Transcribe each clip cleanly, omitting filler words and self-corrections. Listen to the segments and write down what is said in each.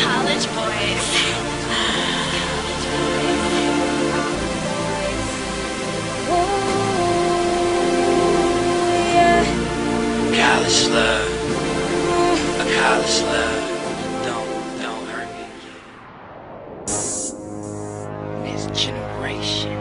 College boys. College love, a college love, don't hurt me. This generation.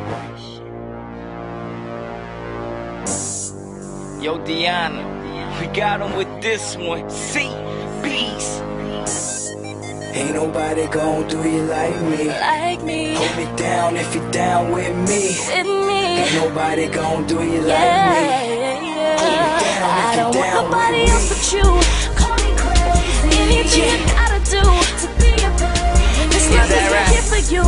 Yo, Deanna, we got him with this one. CBs. Ain't nobody gon' do you like me. Hold me down if you're down with me. Ain't nobody gon' do you like me. I don't want nobody else but you. Call me crazy. Anything you gotta do to be a baby. This love is right here for you.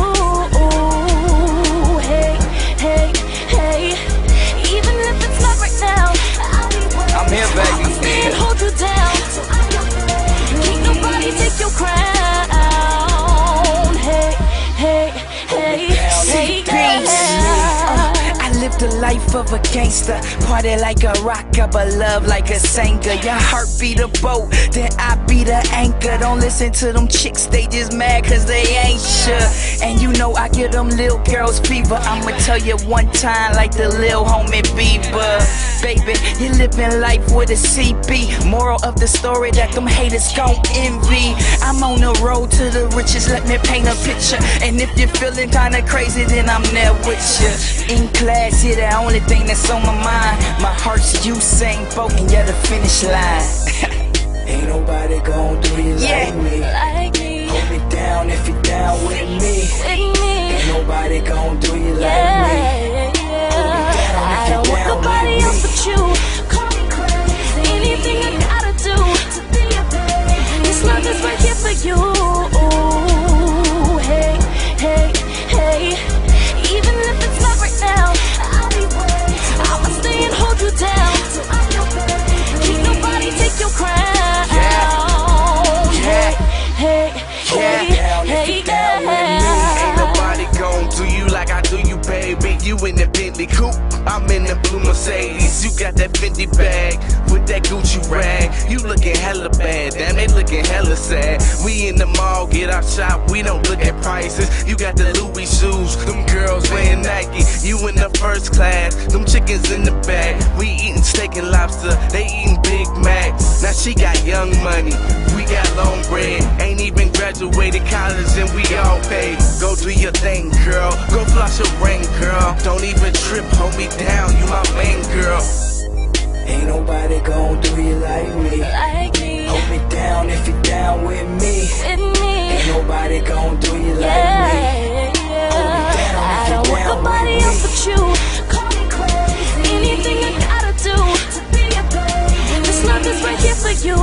Hey, hey, hey. Even if it's not right now, I'll be waiting. I'm here, baby. I'll stay and hold you down. So I'm your baby. Can't nobody take your crown. Hey, hey, hey, hey, yeah. I live the life of a gangster, party like a rocker, but love like a singer. Your heart be the boat, then I be the anchor. Don't listen to them chicks, they just mad cause they ain't sure. And you know I give them little girls fever. I'ma tell you one time like the lil homie Bieber. Baby, you living life with a CB. Moral of the story that them haters gon' envy. I'm on the road to the riches, let me paint a picture. And if you're feeling kinda crazy, then I'm there with you. In class, you're the only thing that's on my mind. My heart's Usain Bolt and you're the finish line. Ain't nobody gon' do you like me. Hold me down if you're down with me. Ain't nobody gon' do you like me. I don't want nobody else but you. Call me crazy. Anything I gotta do to be a baby. This love is right here for you. Hey, hey, hey. Even if it's not right now, I'll be waiting. I'ma stay and hold you down. So I'm your baby. Can't nobody take your crown. Hey, hey, hey, hey, yeah. Ain't nobody gon' do you like I do you, baby. You in the Bentley coupe, I'm in the blue Mercedes. You got that Fendi bag with that Gucci rag. You looking hella bad, damn, they looking hella sad. We in the mall, get our shop, we don't look at prices. You got the Louis shoes, them girls wearing Nike. You in the first class, them chickens in the back. We eating steak and lobster, they eating Big Macs. Now she got young money, we got long bread. Ain't even graduated college and we all paid. Go do your thing, girl, go flush your ring, girl. Don't even trip, hold me down, you my main girl. Ain't nobody gon' do you like me. Hold me down if you're down with me. Ain't nobody gon' do you like me. I don't want nobody else but you. Call me crazy. Anything I gotta do to be a baby. This love is right here for you.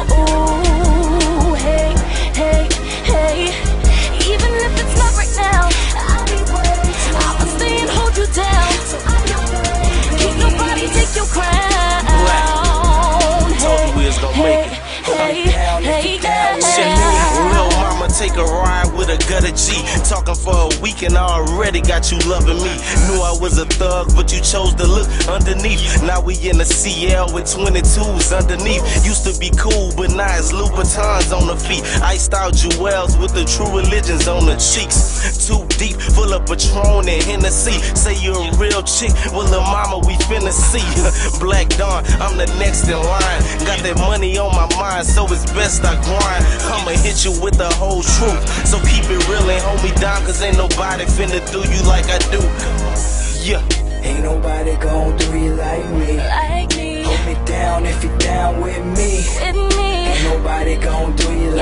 Hey, hey, hey. Even if it's not right now, I'll be waiting. I'ma stay and hold you down. So I'm your baby. Can't nobody take your crown. Told you we was gonna make it. Hey, hey, Lil' mama take a ride with a gutter G. Talking for a week and I already got you loving me. Knew I was a thug, but you chose to look underneath. Now we in a CL with 22s underneath. Used to be cool, but now it's Louboutins on the feet. Iced out jewels with the true religions on the cheeks. Too deep, full of Patron and Hennessy. Say you're a real chick, well lil' mama we finna see. Black Dawn, I'm the next in line. Got that money on my mind, so it's best I grind. I'ma hit you with the whole truth, so keep it real and hold me down, cause ain't nobody finna do you like I do. Yeah. Ain't nobody gon' do you like me. Hold me down if you're down with me. Ain't nobody gon' do you like me.